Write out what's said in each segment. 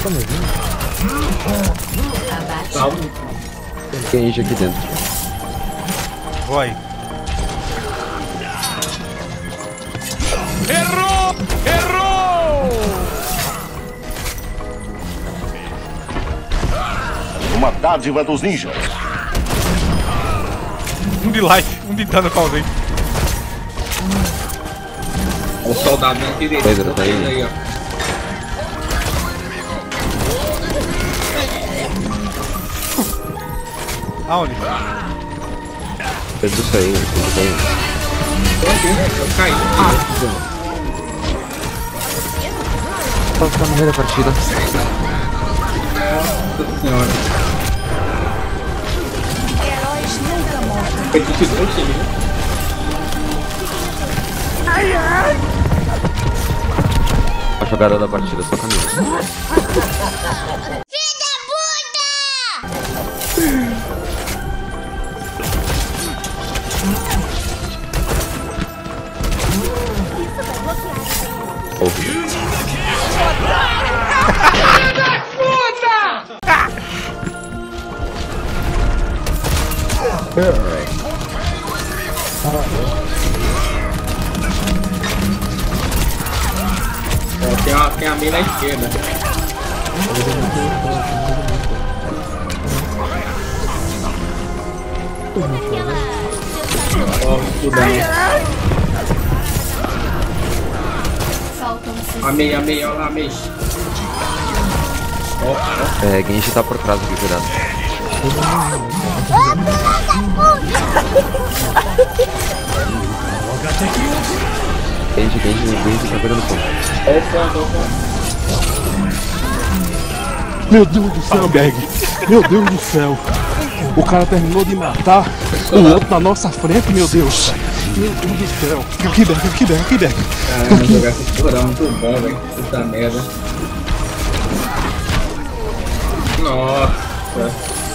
Tá me ouvindo? Salve. Tem gente aqui dentro. Vou aí. Errou! Errou! Uma dádiva dos ninjas. Um de life, um de dano causei. O soldado na direita. Pedro, tá aí. Aí, ó. Aonde? Pedro saiu, Pedro saiu. Tô aqui, eu caí. Tá no meio da partida. Nossa senhora. Heróis nunca morrem. Foi tudo o time, né? A jogada da partida, só caminho. Vida puta! Ouvi. Ó, tem a meia na esquerda. Ó, estudando. A meia, olha lá, a meia. Ó, É, Genji tá por trás aqui, cuidado. Genji tá pegando fogo. Meu Deus do céu, Berg! Meu Deus do céu! O cara terminou de matar o outro na nossa frente, meu Deus! Meu Deus do céu! Aqui, Berg! caramba, jogar esse porra muito bom, velho. Puta merda. Nossa.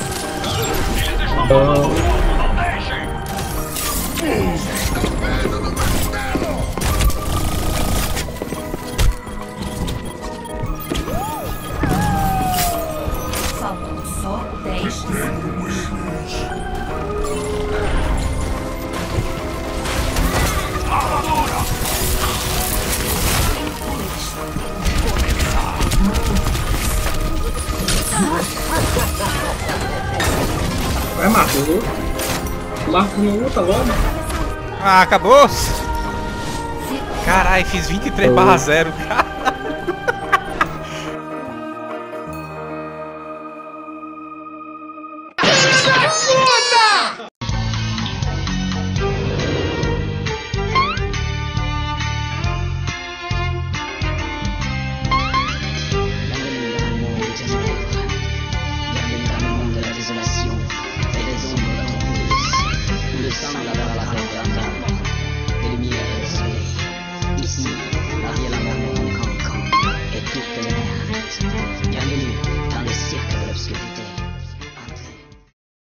Faltam só 10 segundos. Vai, Marcos. Marcos não luta logo. Ah, acabou! Caralho, fiz 23/0.